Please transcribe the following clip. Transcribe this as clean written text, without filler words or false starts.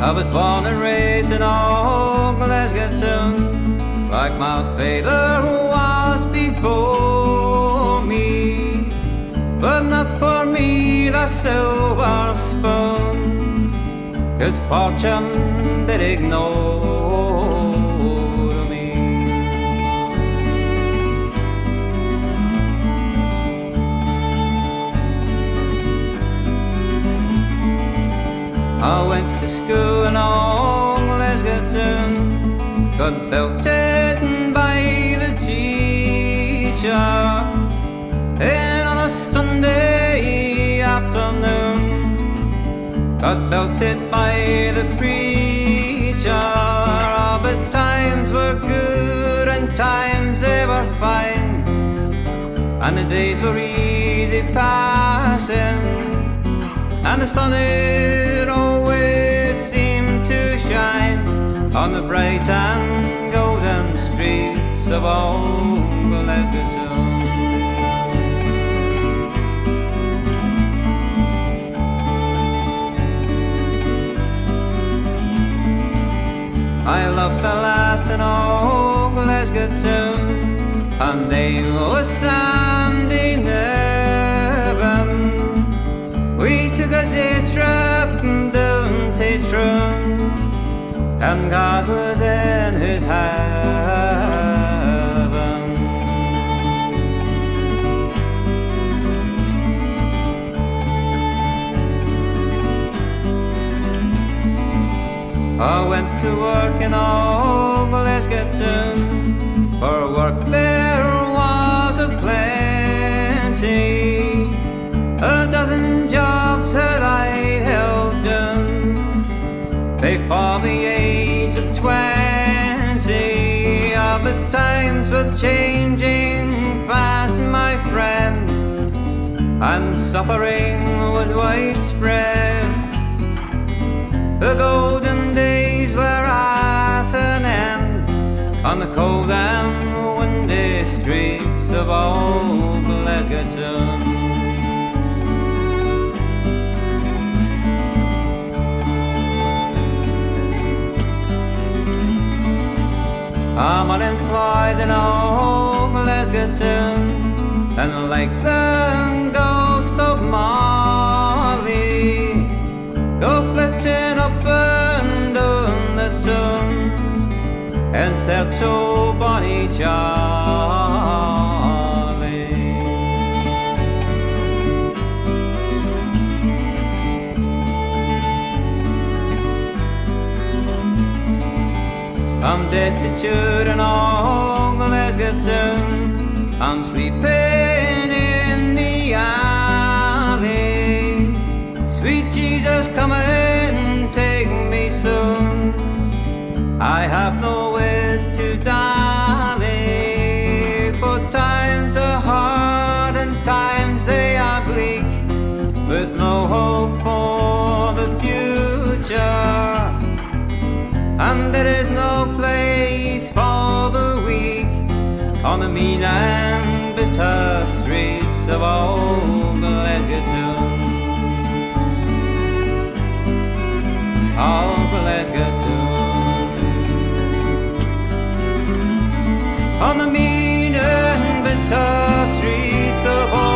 I was born and raised in old Glesga Toon, like my father who was before me. But not for me the silver spoon good fortune did ignore me. I went to school in old Glesga Toon, got belted by the teacher, and on a Sunday afternoon got belted by the preacher. Oh, but times were good and times they were fine, and the days were easy passing, and the sun it always seemed to shine on the bright and golden streets of old Glesga Toon. I loved the lass in old Glesga Toon, her name was Sandy Nevin. We took a day trip down to Toon, and God was in his heaven. I went to work in old Glesga Toon, for work there was a plenty. A dozen jobs that I held down before the age of 20. Oh, but times were changing fast, my friend, and suffering was widespread. The golden days were at an end on the cold and windy streets of old Glesga Toon. I'm unemployed in old Glesga Toon, and like the ghost of Molly, go flitting up and down the Toon in search of bonny Charlie. I'm destitute in old Glesga Toon, I'm sleeping in the alley. Sweet Jesus, come and take me soon, I have nowhere to dally. For times are hard and times they are bleak, with no hope for the future, and there is no place for the weak on the mean and bitter streets of old Glesga Toon. Old Glesga Toon, on the mean and bitter streets of old